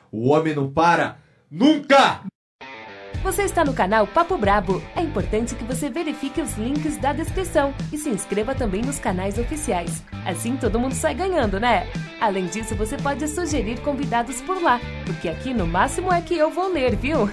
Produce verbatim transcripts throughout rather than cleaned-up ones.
O homem não para nunca! Você está no canal Papo Brabo. É importante que você verifique os links da descrição e se inscreva também nos canais oficiais. Assim todo mundo sai ganhando, né? Além disso, você pode sugerir convidados por lá, porque aqui no máximo é que eu vou ler, viu?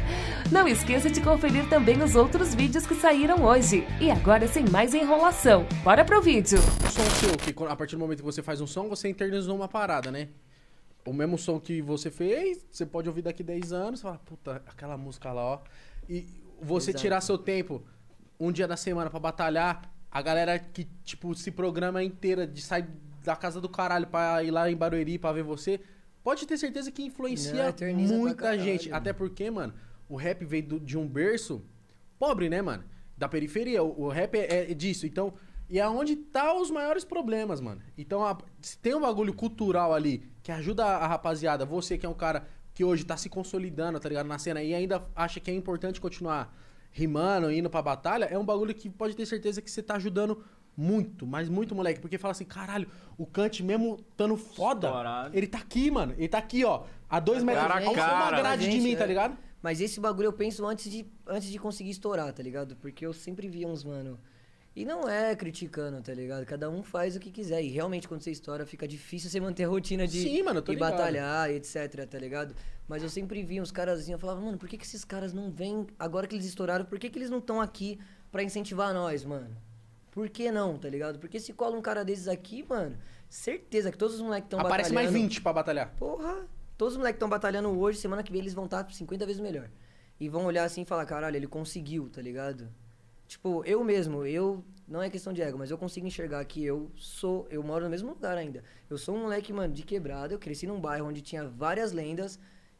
Não esqueça de conferir também os outros vídeos que saíram hoje. E agora, sem mais enrolação, bora pro vídeo. O som seu, que a partir do momento que você faz um som, você internalizou uma parada, né? O mesmo som que você fez, você pode ouvir daqui dez anos, você fala, puta, aquela música lá, ó. E você Exato. tirar seu tempo, um dia da semana pra batalhar, a galera que, tipo, se programa inteira de sair da casa do caralho pra ir lá em Barueri pra ver você, pode ter certeza que influencia Não, muita caralho, gente. Mano. Até porque, mano, o rap veio do, de um berço pobre, né, mano? Da periferia. O, o rap é, é disso. Então, e é onde tá os maiores problemas, mano. Então, a, se tem um bagulho cultural ali que ajuda a rapaziada, você que é um cara que hoje tá se consolidando, tá ligado, na cena e ainda acha que é importante continuar rimando, indo pra batalha, é um bagulho que pode ter certeza que você tá ajudando muito, mas muito, moleque. Porque fala assim, caralho, o Kant mesmo estando foda, Estourado. ele tá aqui, mano. Ele tá aqui, ó, a dois metros, cara, a cara, uma grade gente, de mim, é. tá ligado? Mas esse bagulho eu penso antes de, antes de conseguir estourar, tá ligado? Porque eu sempre via uns, mano... E não é criticando, tá ligado? Cada um faz o que quiser. E realmente, quando você estoura, fica difícil você manter a rotina de Sim, mano, eu tô ir ligado. batalhar, etc, tá ligado? Mas eu sempre via uns caras assim, eu falava, mano, por que, que esses caras não vêm, agora que eles estouraram, por que, que eles não estão aqui pra incentivar nós, mano? Por que não, tá ligado? Porque se cola um cara desses aqui, mano, certeza que todos os moleques estão batalhando... Aparece mais vinte pra batalhar. Porra, todos os moleques estão batalhando hoje, semana que vem eles vão estar cinquenta vezes melhor. E vão olhar assim e falar, caralho, ele conseguiu, tá ligado? Tipo, eu mesmo, eu... Não é questão de ego, mas eu consigo enxergar que eu sou... Eu moro no mesmo lugar ainda. Eu sou um moleque, mano, de quebrada. Eu cresci num bairro onde tinha várias lendas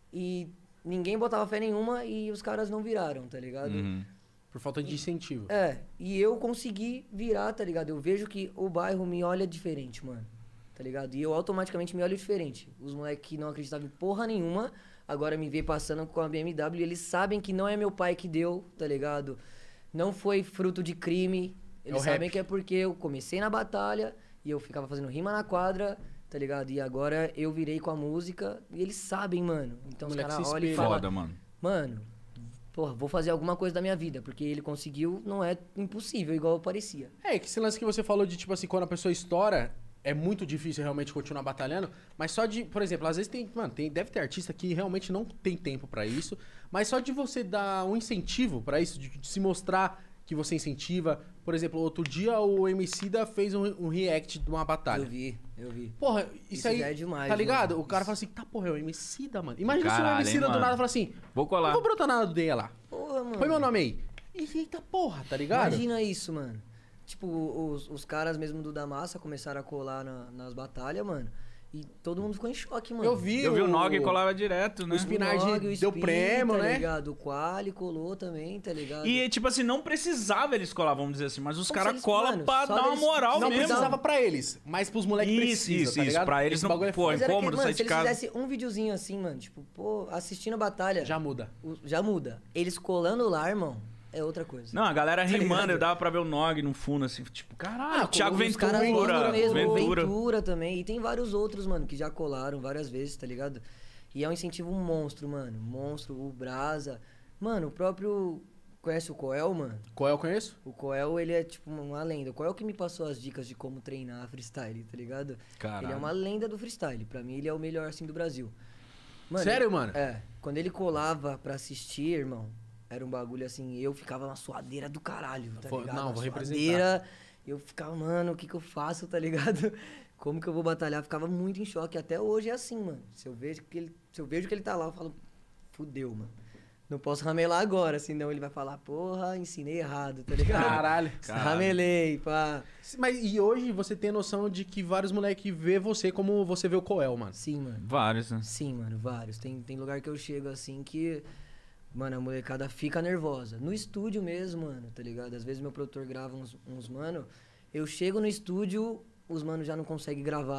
e ninguém botava fé nenhuma e os caras não viraram, tá ligado? Uhum. Por falta de incentivo. É, e eu consegui virar, tá ligado? Eu vejo que o bairro me olha diferente, mano. Tá ligado? E eu automaticamente me olho diferente. Os moleques que não acreditavam em porra nenhuma, agora me vê passando com a B M W e eles sabem que não é meu pai que deu, tá ligado? Não foi fruto de crime. Eles é sabem rap. que é porque eu comecei na batalha e eu ficava fazendo rima na quadra, tá ligado? E agora eu virei com a música e eles sabem, mano. Então os caras olham e falam... Foda, mano. Mano, porra, vou fazer alguma coisa da minha vida, porque ele conseguiu, não é impossível, igual parecia. É, que esse lance que você falou de, tipo assim, quando a pessoa estoura, é muito difícil realmente continuar batalhando, mas só de, por exemplo, às vezes tem, mano, tem, deve ter artista que realmente não tem tempo pra isso, mas só de você dar um incentivo pra isso, de, de se mostrar que você incentiva. Por exemplo, outro dia o Emicida fez um, um react de uma batalha. Eu vi, eu vi. Porra, isso, Isso aí, já é demais, tá ligado? mano. O cara fala assim, tá, porra, é o Emicida, mano. Imagina Caralho, se o Emicida hein, do mano? nada fala assim, Vou colar. não vou brotar nada do Deia lá. Porra, mano. Põe meu nome aí. E, eita porra, tá ligado? Imagina isso, mano. Tipo, os, os caras mesmo do Da Massa começaram a colar na- nas batalhas, mano. E todo mundo ficou em choque, mano. Eu vi, Eu vi o Nog colava direto, né? o Spinard O Nog, o deu Speed, prêmio, tá né? ligado? O Quali colou também, tá ligado? E, tipo assim, não precisava eles colar, vamos dizer assim, mas os Como se caras eles- colam mano, pra só dar uma eles- moral Não mesmo. precisava pra eles, mas pros moleques Isso, precisam, isso, tá isso. ligado? Pra eles Esse não- bagulho é pô, foda. Mas era que, incômodo mano, sair se de eles casa. fizessem um videozinho assim, mano, tipo, pô, assistindo a batalha... Já muda. o- já muda. Eles colando lá, irmão, é outra coisa. Não, a galera rimando, ligado? eu dava pra ver o Nog no fundo, assim, tipo, caralho, Ah, Thiago Os caras Ventura, mandam mesmo, Ventura. Ventura também. E tem vários outros, mano, que já colaram várias vezes, tá ligado? E é um incentivo monstro, mano. Monstro, o Brasa. Mano, o próprio... Conhece o Coel, mano? Qual é eu conheço? O Coel, ele é tipo uma lenda. O Coel que me passou as dicas de como treinar freestyle, tá ligado? Caralho. Ele é uma lenda do freestyle. Pra mim, ele é o melhor, assim, do Brasil. Mano, Sério, mano? É. Quando ele colava pra assistir, irmão, era um bagulho assim, eu ficava na suadeira do caralho, tá Vou- ligado? não, Na vou suadeira, eu ficava, mano, o que que eu faço, tá ligado? Como que eu vou batalhar? Ficava muito em choque. Até hoje é assim, mano. Se eu vejo que ele, se eu vejo que ele tá lá, eu falo, fudeu, mano. Não posso ramelar agora, senão ele vai falar, porra, ensinei errado, tá ligado? Caralho. Ramelei, pá. Mas e hoje você tem noção de que vários moleques vê você como você vê o Coel, mano? Sim, mano. Vários, né? Sim, mano, vários. Tem, tem lugar que eu chego assim que, mano, a molecada fica nervosa. No estúdio mesmo, mano, tá ligado? Às vezes meu produtor grava uns, uns mano, eu chego no estúdio, os manos já não conseguem gravar,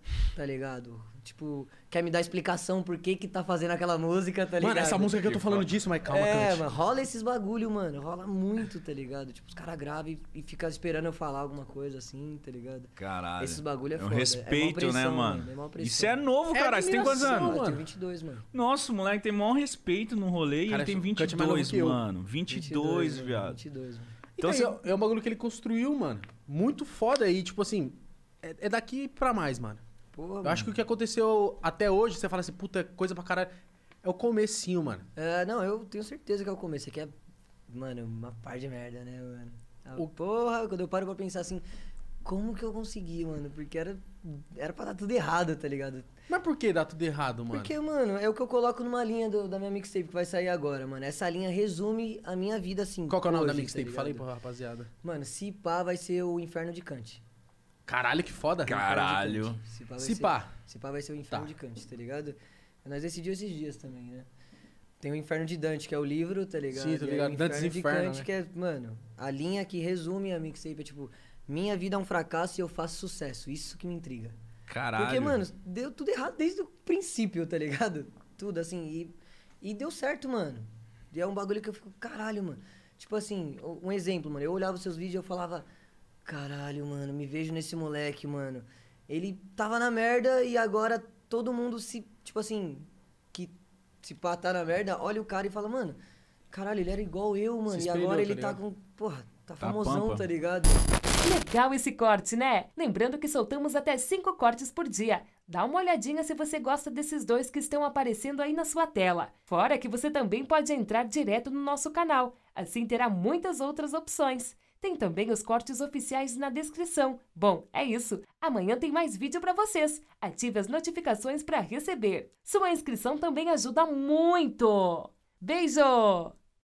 tá ligado? Tipo, quer me dar explicação por que que tá fazendo aquela música, tá ligado? Mano, essa música que eu tô falando disso, mas calma, É, Cante. mano, rola esses bagulho, mano. Rola muito, tá ligado? Tipo, os caras gravam e, e ficam esperando eu falar alguma coisa assim, tá ligado? Caralho. Esses bagulho é É um foda. respeito, é mó né, pressão, mano? É mó pressão. Isso é novo, É cara. Você tem quantos admiração, anos? Eu mano. tenho vinte e dois, mano. Nossa, o moleque tem maior respeito no rolê e Cara, ele tem o vinte Cante e é mais novo dois, que eu. mano. vinte e dois, mano, viado. vinte e dois, mano. Então, Então, assim, é um bagulho que ele construiu, mano. Muito foda aí, tipo assim, é, é daqui pra mais, mano. Porra, Eu acho que o que aconteceu até hoje, você fala assim, puta, é coisa pra caralho. É o comecinho, mano. É, não, eu tenho certeza que é o começo. Aqui é, mano, uma par de merda, né, mano? Ah, O- Porra, quando eu paro pra pensar assim, como que eu consegui, mano? Porque era, era pra dar tudo errado, tá ligado? Mas por que dá tudo errado, mano? Porque, mano, é o que eu coloco numa linha do- da minha mixtape que vai sair agora, mano. Essa linha resume a minha vida, assim. Qual que é o nome da hoje, mixtape? tá Fala aí ligado? pra rapaziada. Mano, se pá vai ser o Inferno de Kant. Caralho, que foda. Caralho. Se pá vai Se ser, pá. Se pá vai ser o Inferno Tá. de Kant, tá ligado? Nós decidimos esses dias também, né? Tem o Inferno de Dante, que é o livro, tá ligado? Sim, tô E aí ligado. o Dantes Inferno de Inferno, Kant, né? que é, mano, a linha que resume a mixtape é tipo, minha vida é um fracasso e eu faço sucesso. Isso que me intriga. Caralho. Porque, mano, deu tudo errado desde o princípio, tá ligado? Tudo assim. E, e deu certo, mano. E é um bagulho que eu fico, caralho, mano. Tipo assim, um exemplo, mano. Eu olhava os seus vídeos e eu falava, caralho, mano, me vejo nesse moleque, mano. Ele tava na merda e agora todo mundo se, tipo assim, que se pá tá na merda, olha o cara e fala, mano, caralho, ele era igual eu, mano. E espelhou, agora tá ele tá ligado? com, porra, tá Tá famosão, pampa. tá ligado? Legal esse corte, né? Lembrando que soltamos até cinco cortes por dia. Dá uma olhadinha se você gosta desses dois que estão aparecendo aí na sua tela. Fora que você também pode entrar direto no nosso canal. Assim terá muitas outras opções. Tem também os cortes oficiais na descrição. Bom, é isso. Amanhã tem mais vídeo pra vocês. Ative as notificações para receber. Sua inscrição também ajuda muito. Beijo!